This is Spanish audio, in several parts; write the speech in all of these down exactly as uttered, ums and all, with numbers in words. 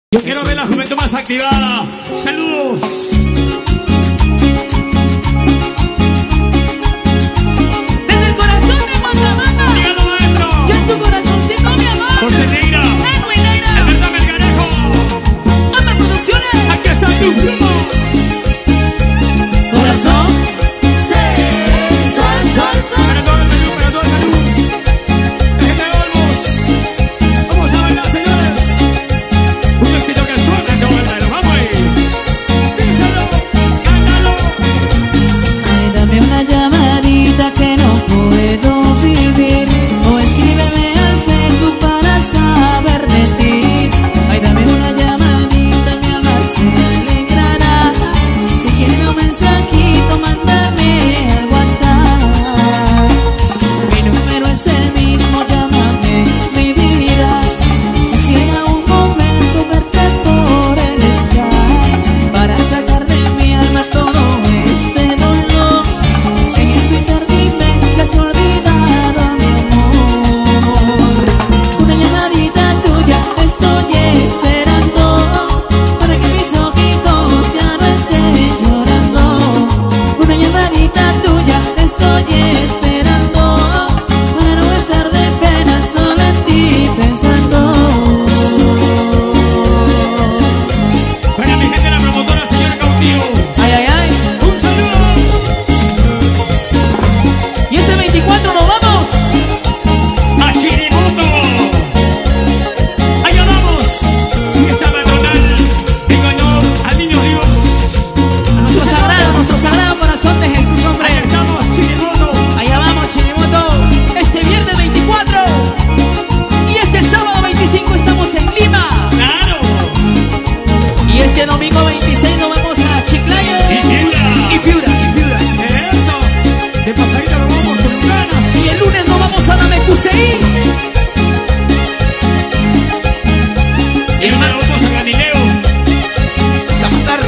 Yo quiero ver la juventud más activada. Saludos. Desde el corazón de Matamata. Dígalo, maestro. Yo en tu corazoncito, mi amor. José Neira. Edwin Neira. Alberto Melgarejo. Onda Producciones. Aquí está tu grupo. Corazón. Sí. Sol, sol, sol. Para todo el menú, para todo el menú. Déjenme volvos. Vamos a bailar, señores. Un éxito que suena en todo el menú. Vamos ahí. Díselo. Cántalo. Ay, dame una llamadita que no puedo vivir. O escríbeme al Facebook para saber de ti. Ay, dame una llamadita, mi alma se alegrará. Si quieres un mensajito, mándame al WhatsApp. Mi número es el mismo, llámame, mi vida. Quisiera un momento verte por el Skype para sacar de mi alma todo este dolor. En el Twitter dime si has olvidado mi amor. Una llamadita tuya te estoy esperando para que mis ojitos ya no estén llorando. Una llamadita tuya te estoy esperando para no estar de pena solo en ti pensando. Para mi gente, la promotora, señora Cautivo. Ay, ay, ay. Un saludo. Y este veinticuatro nos vamos. A Chirimundo. Allá vamos. Y esta patronal en honor al niño Dios. Nuestro sagrado, nuestro sagrado corazón de Jesús, hombre. Ahí estamos, Chirimundo. Allá vamos, Chirimoto. Este viernes veinticuatro y este sábado veinticinco estamos en Lima. Claro. Y este domingo veintiséis nos vamos a Chiclayo Y Piura. y Piura, y Piura. Eso. De pasadita nos vamos con ganas. Y el lunes nos vamos a Namekusei. Y nos vamos a Galileo. Zamatar.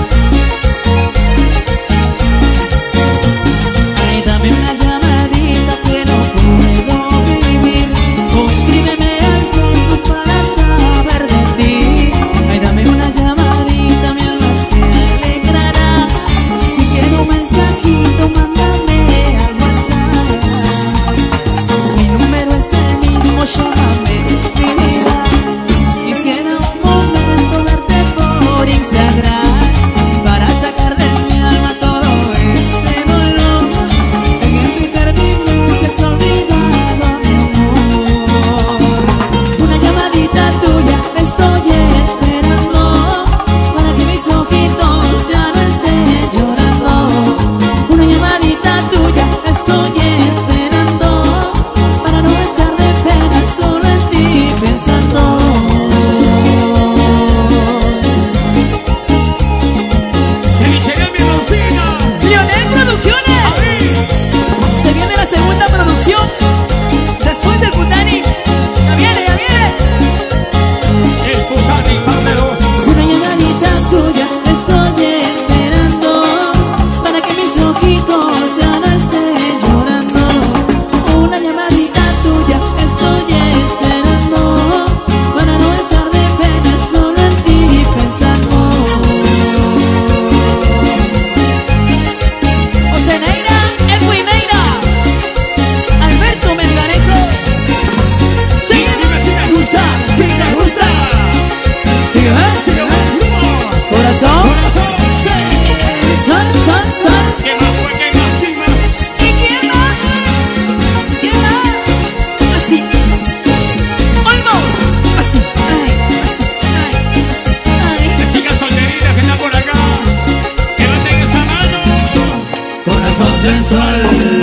Ay, dame una llamadita que no puedo vivir. O escríbeme al Facebook para saber de ti. Ay, dame una llamadita, mi alma se alegrará. Si quiero un mensajito, mándame al WhatsApp. Mi número es el mismo, llámame, mi vida. Quisiera un momento verte por Instagram para sacar de mi alma todo este dolor. En el Twitter dime si has olvidado mi amor. Una llamadita tuya te estoy esperando para que mis ojitos ya no estén llorando. Una llamadita tuya te estoy esperando para no estar de pena solo en ti pensando. Cevichería mi Rosina. Lionel Producciones. Se viene la segunda producción después del Putani. Ya viene, ya viene. El Putani parte dos. Una llamadita tuya te estoy esperando para que mis ojitos ya no estén llorando. Una llamadita tuya te estoy esperando para no estar de pena solo en ti pensando. José Neira, Edwin Neira, Alberto Melgarejo. Sí, Dime si me gusta. sí te gusta. Sígueme, sígueme. Corazón, Corazón. son, son, son. ¿Qué más fue? ¿Qué más? ¿Quién más? ¿Y quién más? ¿Quién más? Así. Almost. Así. Ay, así. Ay, así. Ay. Las chicas solteritas que están por acá. Levanten esa mano. Corazón sensual.